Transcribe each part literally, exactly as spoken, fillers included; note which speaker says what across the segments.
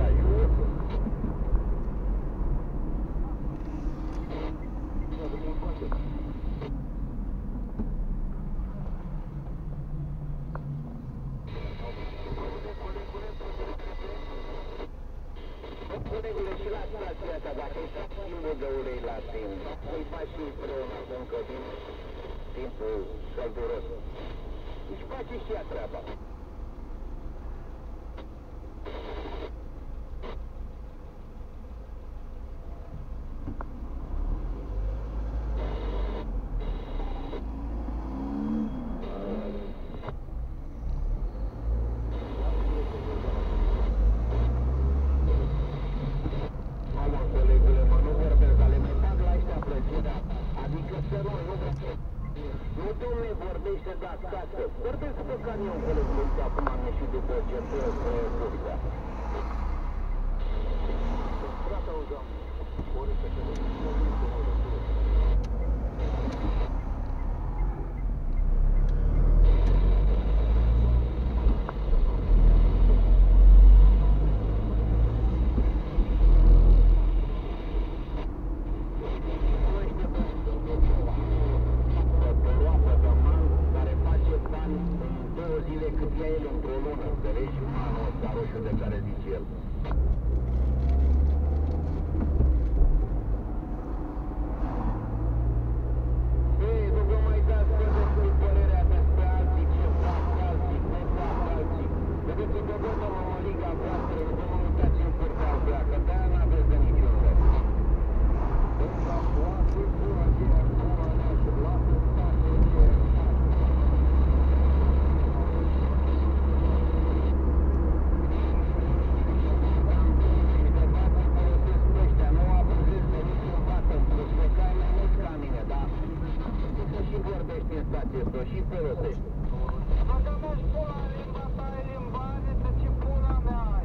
Speaker 1: Colegule, și la stația asta, dacă îi faci schimbul de ulei la timp, îi faci și împreună cu încă din timpul călduros, își face și ea treaba. Nu, dom'le, vorbește de acasă. Vorbesc pe camion, colegul, uite, acum am ieșit după centură spre Curtea. Strata auzam. Ori să te duci, nu vin cu mă răsură. Cât ia el într-o lună, înțelegi? Anul ăsta roșu de care zice el. Ei, nu vă mai dați să vă părerea despre alții, ce fac alții, cum fac alții. Vedeți-vă, vă mămăliga voastră, nu vă mă uitați în curtea altea, că de-aia n-aveți de niciun loc. Ăsta poate bună aceea, bună noastră, lasă state aceea. Și folosești.
Speaker 2: Dacă nu-și pula limba ta e limbaniță, ce pula mea ai?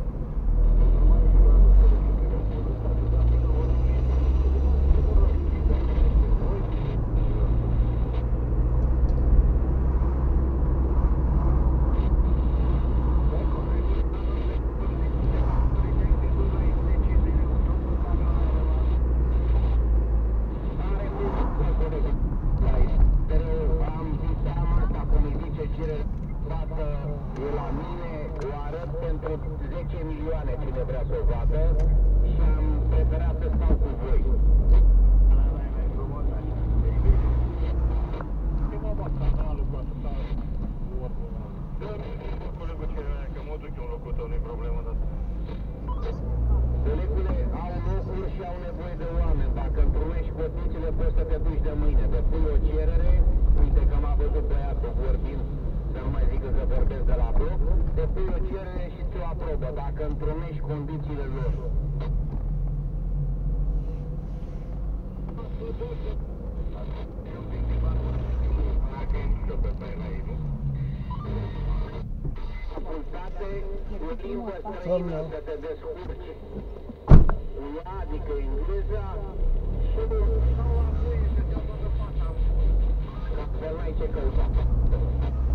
Speaker 1: zece milioane cine vrea să o vadă și am preferat să stau cu voi. Colegule, au locuri și au nevoie de oameni. Dacă întrunești cotițile, poți să te duci de mâine. Depui o cerere, uite că m-a văzut băiatul vorbind, să nu mai zică că vorbesc de la bloc, depui o cerere și ți-o aprobă, dacă întrunești condițiile lor. Facultate, cu limbă străină să te descurci. Cu ea, adică engleza, și nu sau apoi să te-o dă fața. Că n-ai ce căuta.